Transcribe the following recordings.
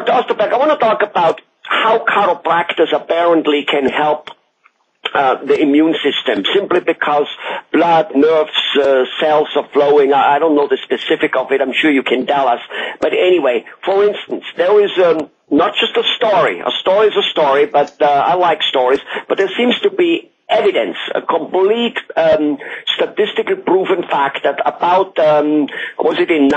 Dr. Osterberg, I want to talk about how chiropractors apparently can help the immune system, simply because blood, nerves, cells are flowing. I don't know the specific of it. I'm sure you can tell us. But anyway, for instance, there is not just a story. A story is a story, but I like stories. But there seems to be evidence, a complete statistically proven fact that about, was it in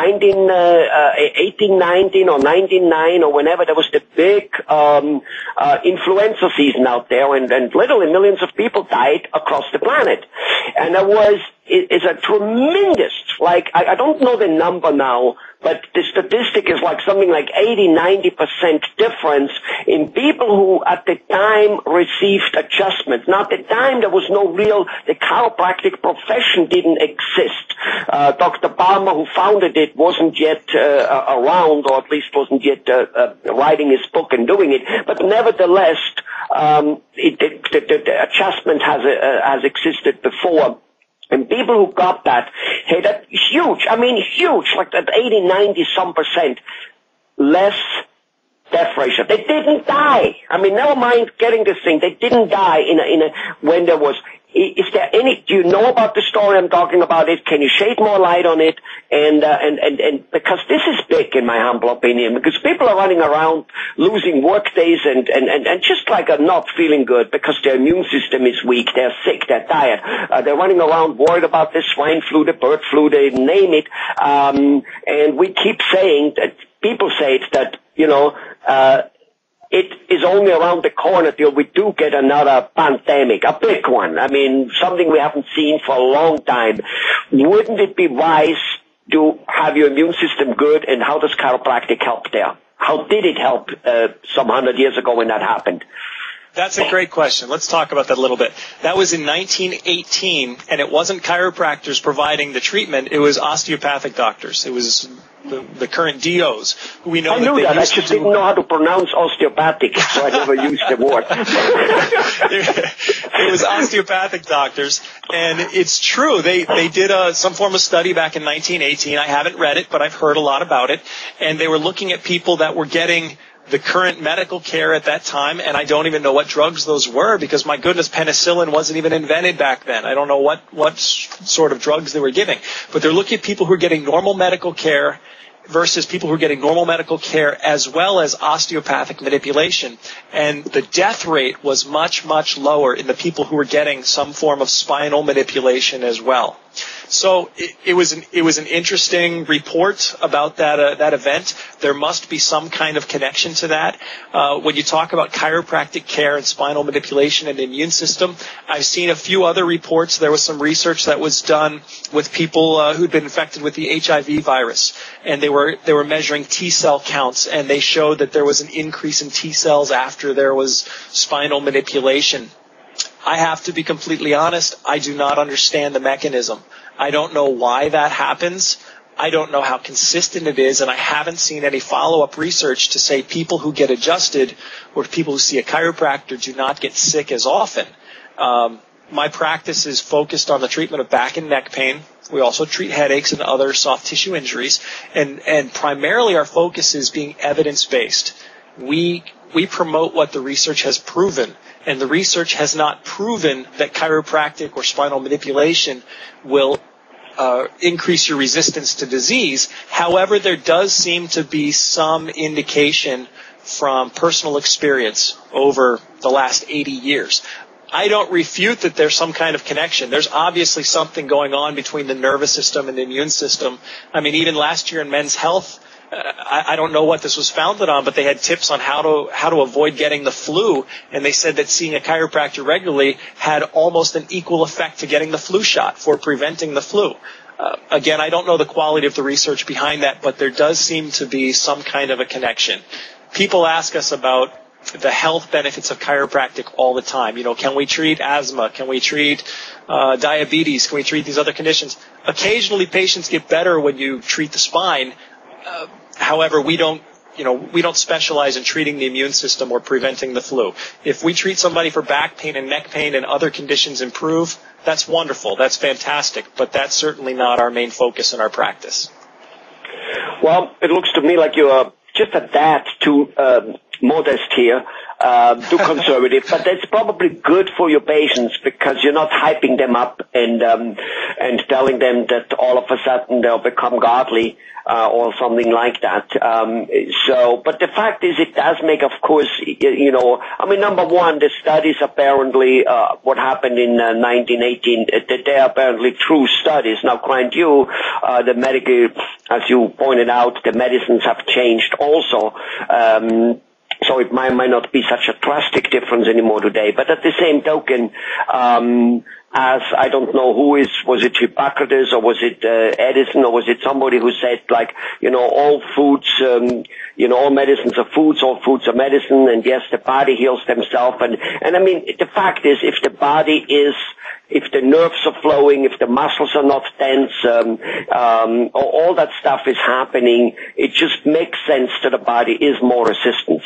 1819 or 1909 or whenever, there was the big influenza season out there, and literally millions of people died across the planet. And there was, it's a tremendous, like, I don't know the number now, but the statistic is like something like 80-90% difference in people who at the time received adjustments. Now at the time there was no real, the chiropractic profession didn't exist. Dr. Palmer, who founded it, wasn't yet around, or at least wasn't yet writing his book and doing it. But nevertheless, the adjustment has existed before. And people who got that, hey, that's huge. I mean, huge, like that 80-90% less death ratio. They didn't die. I mean, never mind getting this thing. They didn't die when there was. Is there any? Do you know about the story I'm talking about? It? Can you shed more light on it? And because this is big, in my humble opinion, because people are running around losing work days and just like not feeling good because their immune system is weak, they're sick, they're tired, they're running around worried about the swine flu, the bird flu, they name it, and we keep saying that people say it that it is only around the corner till we do get another pandemic, a big one. I mean, something we haven't seen for a long time. Wouldn't it be wise to have your immune system good, and how does chiropractic help there? How did it help some 100 years ago when that happened? That's a great question. Let's talk about that a little bit. That was in 1918, and it wasn't chiropractors providing the treatment. It was osteopathic doctors. It was the current DOs who we know. I knew that. I just didn't know how to pronounce osteopathic, so I never used the word. It was osteopathic doctors, and it's true. They did some form of study back in 1918. I haven't read it, but I've heard a lot about it. And they were looking at people that were getting the current medical care at that time, and I don't even know what drugs those were, because my goodness, penicillin wasn't even invented back then. I don't know what sort of drugs they were giving. But they're looking at people who are getting normal medical care versus people who are getting normal medical care as well as osteopathic manipulation. And the death rate was much, much lower in the people who were getting some form of spinal manipulation as well. So it was an interesting report about that event. There must be some kind of connection to that. When you talk about chiropractic care and spinal manipulation and the immune system, I've seen a few other reports. There was some research that was done with people who'd been infected with the HIV virus, and they were measuring T cell counts, and they showed that there was an increase in T cells after there was spinal manipulation. I have to be completely honest, I do not understand the mechanism. I don't know why that happens. I don't know how consistent it is, and I haven't seen any follow-up research to say people who get adjusted or people who see a chiropractor do not get sick as often. My practice is focused on the treatment of back and neck pain. We also treat headaches and other soft tissue injuries, and primarily our focus is being evidence-based. We promote what the research has proven, and the research has not proven that chiropractic or spinal manipulation will increase your resistance to disease. However, there does seem to be some indication from personal experience over the last 80 years. I don't refute that there's some kind of connection. There's obviously something going on between the nervous system and the immune system. I mean, even last year in Men's Health, I don't know what this was founded on, but they had tips on how to avoid getting the flu, and they said that seeing a chiropractor regularly had almost an equal effect to getting the flu shot for preventing the flu. Again, I don't know the quality of the research behind that, but there does seem to be some kind of a connection. People ask us about the health benefits of chiropractic all the time. You know, can we treat asthma? Can we treat diabetes? Can we treat these other conditions? Occasionally, patients get better when you treat the spine. However, we don't specialize in treating the immune system or preventing the flu. If we treat somebody for back pain and neck pain and other conditions improve, that's wonderful. That's fantastic. But that's certainly not our main focus in our practice. Well, it looks to me like you're just a tad too modest here, too conservative, but that's probably good for your patients because you're not hyping them up and telling them that all of a sudden they'll become godly or something like that. But the fact is, it does make, of course, number one, the studies apparently, what happened in 1918, they are apparently true studies. Now, mind you, the medical, as you pointed out, the medicines have changed also. So it might not be such a drastic difference anymore today. But at the same token, as I don't know was it Hippocrates or was it Edison or was it somebody who said all foods, all medicines are foods, all foods are medicine, and yes, the body heals themselves. And I mean, the fact is, if the nerves are flowing, if the muscles are not tense, all that stuff is happening, it just makes sense that the body is more resistant.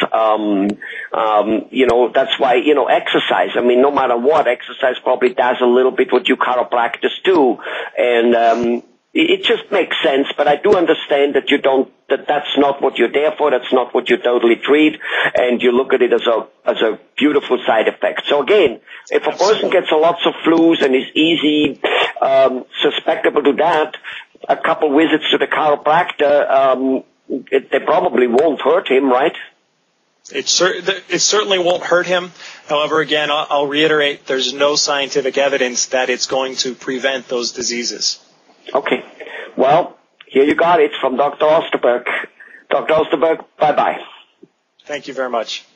That's why, exercise, I mean, no matter what, exercise probably does a little bit what you chiropractors do. And, it just makes sense, but I do understand that that's not what you're there for, that's not what you totally treat, and you look at it as a beautiful side effect. So again, if a person gets lots of flus and is easy, susceptible to that, a couple visits to the chiropractor, they probably won't hurt him, right? It certainly won't hurt him. However, again, I'll reiterate, there's no scientific evidence that it's going to prevent those diseases. Okay. Well, here you got it from Dr. Osterberg. Dr. Osterberg, bye-bye. Thank you very much.